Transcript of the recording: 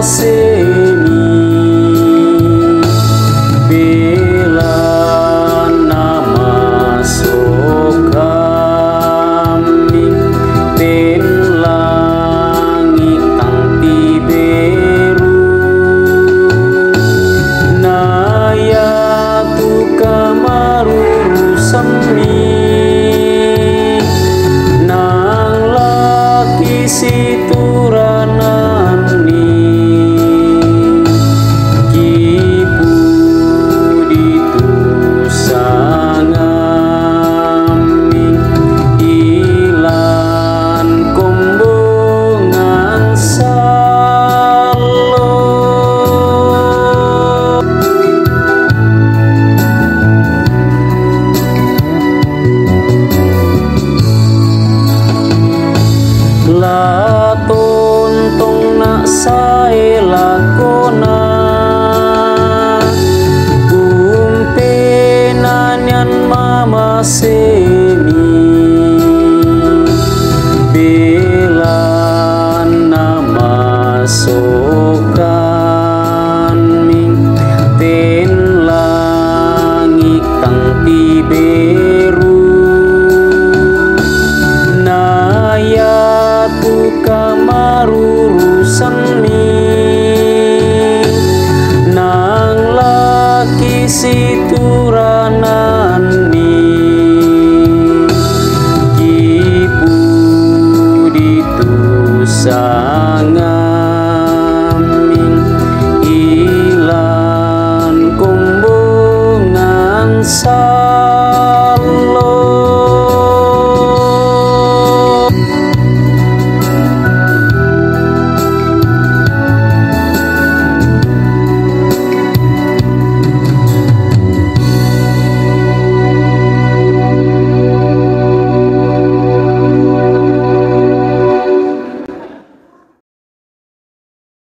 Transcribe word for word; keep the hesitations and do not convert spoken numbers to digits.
semi bela nama sokami ten langit tang tiberu naya tu kamaruru semi nang laki situranani kipu ditusangami ilan kombongan salo la tontong nak sae lakona umpenanyan mama semi bela nama sokami ten langit tang tiberu naya tu kamaruru semi nang laki situranani kipu ditusang